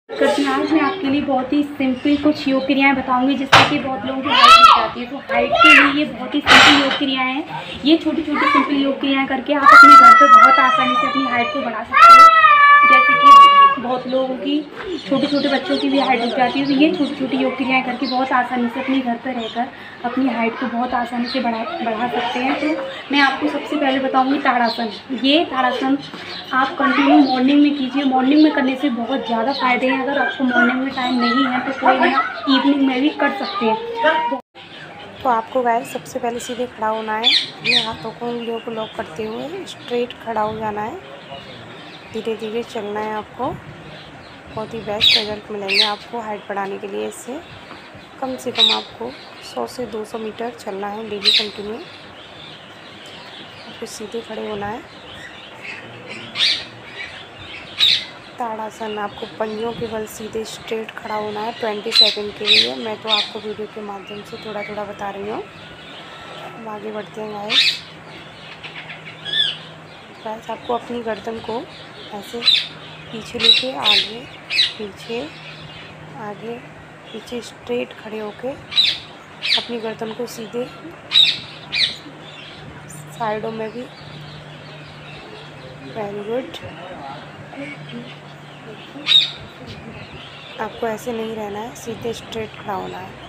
करती हूँ। आज मैं आपके लिए बहुत ही सिंपल कुछ योग क्रियाएँ बताऊँगी जिससे कि बहुत लोगों की हाइट बढ़ जाती है। तो हाइट के लिए ये बहुत ही सिंपल योग क्रियाएँ हैं। ये छोटी-छोटी सिंपल योग क्रियाएँ करके आप अपने घर पे बहुत आसानी से अपनी हाइट को बढ़ा सकते हो। जैसे कि बहुत लोगों की छोटे-छोटे बच्चों की भी हाइट रुक जाती है, तो ये छोटी-छोटी योग क्रियाएँ करके बहुत आसानी से अपने घर पर रहकर अपनी हाइट को बहुत आसानी से बढ़ा सकते हैं। तो मैं आपको सबसे पहले बताऊँगी ताड़ासन। ये ताड़ासन आप कंटिन्यू मॉर्निंग में कीजिए। मॉर्निंग में करने से बहुत ज़्यादा फ़ायदे हैं। अगर आपको मॉर्निंग में टाइम नहीं है तो कोई नहीं, आप इवनिंग में भी कर सकते हैं। तो आपको गाइस सबसे पहले सीधे खड़ा होना है। अपने हाथों को, उंगलियों को लॉक करते हुए स्ट्रेट खड़ा हो जाना है। धीरे धीरे चलना है आपको। बहुत ही बेस्ट रिजल्ट मिलेंगे आपको हाइट बढ़ाने के लिए। इससे कम से कम आपको 100 से 200 मीटर चलना है डेली कंटिन्यू। आपको सीधे खड़े होना है। ताड़ासन, आपको पंजों के बल सीधे स्ट्रेट खड़ा होना है 20 सेकंड के लिए। मैं तो आपको वीडियो के माध्यम से थोड़ा थोड़ा बता रही हूँ। अब आगे बढ़ते हैं गाइस। आपको अपनी गर्दन को ऐसे पीछे लेके आगे पीछे स्ट्रेट खड़े होके अपनी गर्दन को सीधे साइडों में भी। Very good. आपको ऐसे नहीं रहना है, सीधे स्ट्रेट खड़ा होना है।